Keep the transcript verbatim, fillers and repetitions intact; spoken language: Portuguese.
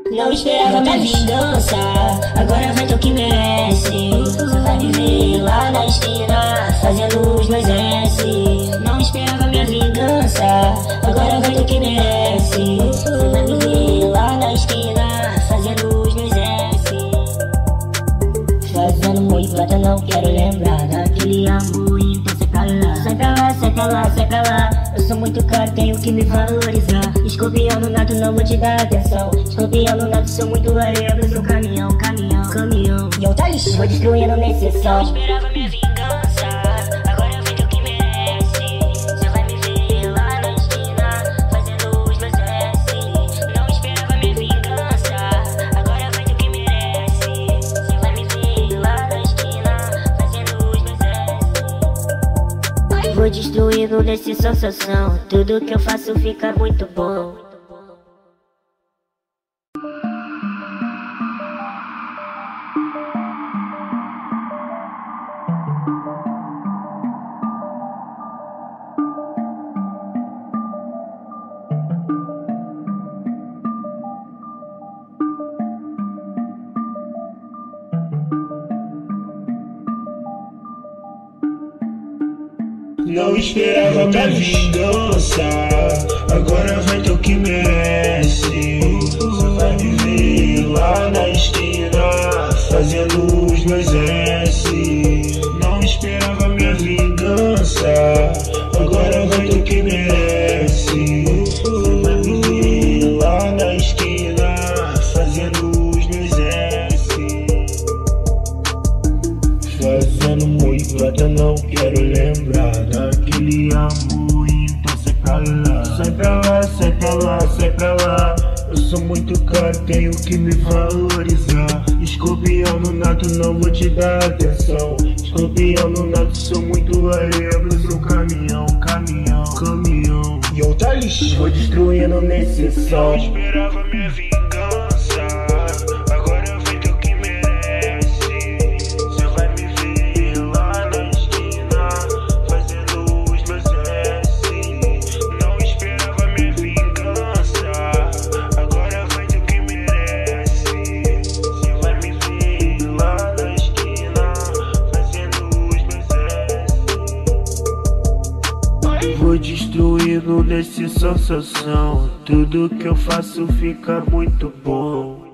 Não esperava minha vingança, agora vai ter o que merece. Você vai me ver lá na esquina, fazendo os meus S. Não esperava minha vingança, agora vai ter o que merece. Você vai me ver lá na esquina, fazendo os meus S. Fazendo muito plata, não quero lembrar daquele amor, então sai pra lá. Sai pra lá, sai pra lá, sai pra lá. Eu sou muito caro, tenho que me valorizar. Escorpião no nato, não vou te dar atenção. Escorpião no nato, sou muito variável. Sou caminhão, caminhão, caminhão. E eu tá lixo, vou destruindo nesse som. Não esperava minha vingança, agora vai ter o que merece. Você vai me ver lá na esquina, fazendo os meus S. Não esperava minha vingança, agora vai ter o que merece. Você vai me ver lá na esquina, fazendo os meus S. Vou destruindo nesse sensação. Tudo que eu faço fica muito bom. Não esperava minha vingança, agora vai ter o que merece. Você vai me ver lá na esquina, fazendo os meus S. Não esperava minha vingança, agora vai ter o que merece. Você vai me ver lá na esquina, fazendo os meus S. Fazendo muito plata, não quero lembrar daquele amor, então sai pra lá. Sai pra lá, sai pra lá, sai pra lá. Eu sou muito caro, tenho que me valorizar. Escorpião no nato, não vou te dar atenção. Escorpião no nato, sou muito variável. Sou caminhão, caminhão, caminhão. E eu tá lixo, vou destruindo nesse som. Não esperava minha vingança, agora vai ter o que merece. Você vai me ver lá na esquina, fazendo os meus S. Não esperava minha vingança, agora vai ter o que merece. Você vai me ver lá na esquina, fazendo os meus S. Vou destruindo nesse sensação. Tudo que eu faço fica muito bom.